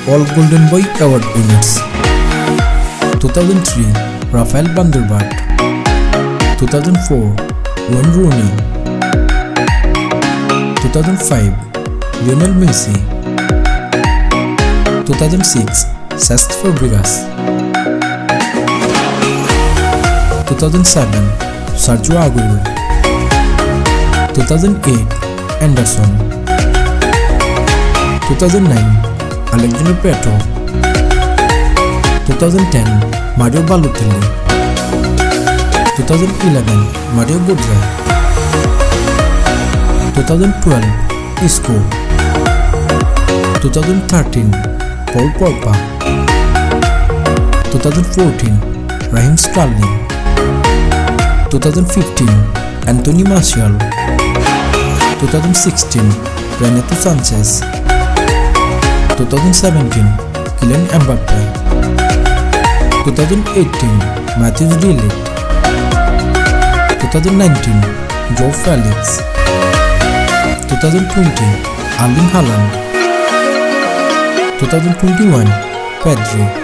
all Golden Boy Award winners. 2003 Rafael Vandervaart, 2004 Wayne Rooney, 2005 Lionel Messi, 2006 Cesc Fabregas, 2007 Sergio Aguero, 2008 Anderson, 2009 Alexander Petro, 2010 Mario Balotelli, 2011 Mario Götze, 2012 Isco, 2013 Paul Pogba, 2014 Raheem Sterling, 2015 Anthony Martial, 2016 Renato Sanchez, 2017 Kylian Mbappe, 2018 Matheus de Ligt, 2019 Joe Felix, 2020 Erling Haaland, 2021 Pedri.